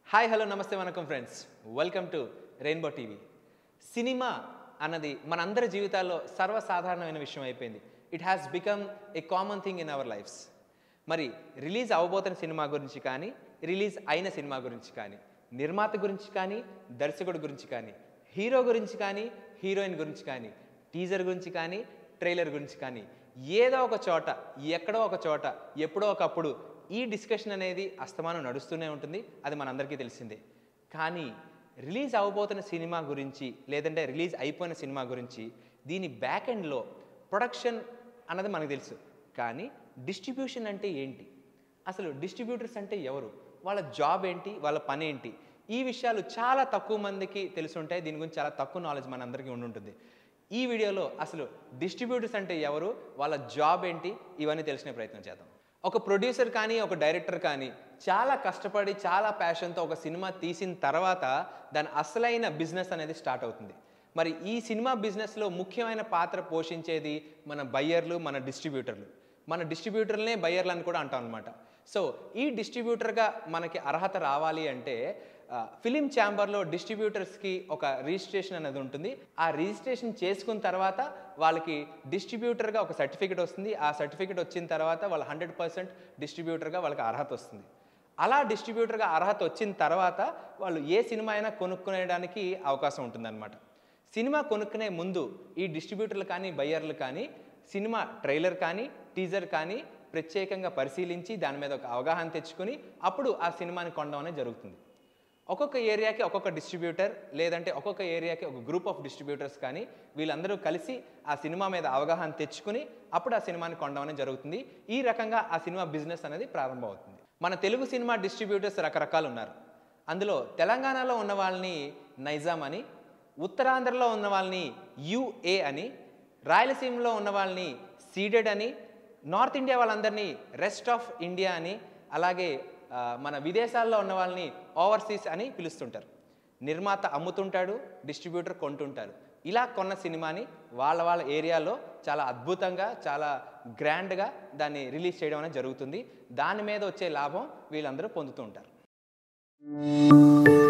Hi hello నమస్తే వనకం friends, welcome to Rainbow TV. Cinema అన్నది మనందరి జీవితాల్లో సర్వసాధారణమైన విషయం అయిపోయింది. It has become a common thing in our lives. మరి రిలీజ్ అవబోతున్న సినిమా గురించి కానీ, రిలీజ్ అయిన సినిమా గురించి కానీ, నిర్మాత గురించి కానీ, దర్శకుడి గురించి కానీ, హీరో గురించి కానీ, హీరోయిన్ గురించి కానీ, టీజర్ గురించి కానీ, ట్రైలర్ గురించి కానీ, ఏదో ఒక చోట, ఎక్కడో ఒక చోట, ఎప్పుడో ఒకప్పుడు ఈ డిస్కషన్ అనేది అస్తమానం నడుస్తూనే ఉంటుంది. అది మనందరికీ తెలిసిందే. కానీ రిలీజ్ అవబోతున్న సినిమా గురించి, లేదంటే రిలీజ్ అయిపోయిన సినిమా గురించి, దీని బ్యాక్ ఎండ్లో ప్రొడక్షన్ అన్నది మనకు తెలుసు. కానీ డిస్ట్రిబ్యూషన్ అంటే ఏంటి, అసలు డిస్ట్రిబ్యూటర్స్ అంటే ఎవరు, వాళ్ళ జాబ్ ఏంటి, వాళ్ళ పని ఏంటి, ఈ విషయాలు చాలా తక్కువ మందికి తెలుసుంటాయి. దీని గురించి చాలా తక్కువ నాలెడ్జ్ మనందరికీ ఉండుంటుంది. ఈ వీడియోలో అసలు డిస్ట్రిబ్యూటర్స్ అంటే ఎవరు, వాళ్ళ జాబ్ ఏంటి, ఇవన్నీ తెలిసిన ప్రయత్నం చేద్దాం. ఒక ప్రొడ్యూసర్ కానీ, ఒక డైరెక్టర్ కానీ చాలా కష్టపడి, చాలా ప్యాషన్తో ఒక సినిమా తీసిన తర్వాత దాని అసలైన బిజినెస్ అనేది స్టార్ట్ అవుతుంది. మరి ఈ సినిమా బిజినెస్లో ముఖ్యమైన పాత్ర పోషించేది మన బయ్యర్లు, మన డిస్ట్రిబ్యూటర్లు. మన డిస్ట్రిబ్యూటర్లనే బయ్యర్లు అని కూడా అంటాం అనమాట. సో ఈ డిస్ట్రిబ్యూటర్గా మనకి అర్హత రావాలి అంటే ఫిలిం ఛాంబర్లో డిస్ట్రిబ్యూటర్స్కి ఒక రిజిస్ట్రేషన్ అనేది ఉంటుంది. ఆ రిజిస్ట్రేషన్ చేసుకున్న తర్వాత వాళ్ళకి డిస్ట్రిబ్యూటర్గా ఒక సర్టిఫికేట్ వస్తుంది. ఆ సర్టిఫికేట్ వచ్చిన తర్వాత వాళ్ళ 100% డిస్ట్రిబ్యూటర్గా వాళ్ళకి అర్హత వస్తుంది. అలా డిస్ట్రిబ్యూటర్గా అర్హత వచ్చిన తర్వాత వాళ్ళు ఏ సినిమా అయినా కొనుక్కునేయడానికి అవకాశం ఉంటుందన్నమాట. సినిమా కొనుక్కునే ముందు ఈ డిస్ట్రిబ్యూటర్లు కానీ, బయ్యర్లు కానీ సినిమా ట్రైలర్ కానీ, టీజర్ కానీ ప్రత్యేకంగా పరిశీలించి దాని మీద ఒక అవగాహన తెచ్చుకొని అప్పుడు ఆ సినిమాని కొనడం అనేది జరుగుతుంది. ఒక్కొక్క ఏరియాకి ఒక్కొక్క డిస్ట్రిబ్యూటర్, లేదంటే ఒక్కొక్క ఏరియాకి ఒక గ్రూప్ ఆఫ్ డిస్ట్రిబ్యూటర్స్ కానీ వీళ్ళందరూ కలిసి ఆ సినిమా మీద అవగాహన తెచ్చుకుని అప్పుడు ఆ సినిమాని కొనడం అనేది జరుగుతుంది. ఈ రకంగా ఆ సినిమా బిజినెస్ అనేది ప్రారంభమవుతుంది. మన తెలుగు సినిమా డిస్ట్రిబ్యూటర్స్ రకరకాలు ఉన్నారు. అందులో తెలంగాణలో ఉన్న వాళ్ళని నైజాం అని, ఉత్తరాంధ్రలో ఉన్న వాళ్ళని యుఏ అని, రాయలసీమలో ఉన్న వాళ్ళని సీడెడ్ అని, నార్త్ ఇండియా వాళ్ళందరినీ రెస్ట్ ఆఫ్ ఇండియా అని, అలాగే మన విదేశాల్లో ఉన్న వాళ్ళని ఓవర్సీస్ అని పిలుస్తుంటారు. నిర్మాత అమ్ముతుంటాడు, డిస్ట్రిబ్యూటర్ కొంటుంటారు. ఇలా కొన్న సినిమాని వాళ్ళ ఏరియాలో చాలా అద్భుతంగా, చాలా గ్రాండ్గా దాన్ని రిలీజ్ చేయడం అనేది జరుగుతుంది. దాని మీద వచ్చే లాభం వీళ్ళందరూ పొందుతూ ఉంటారు.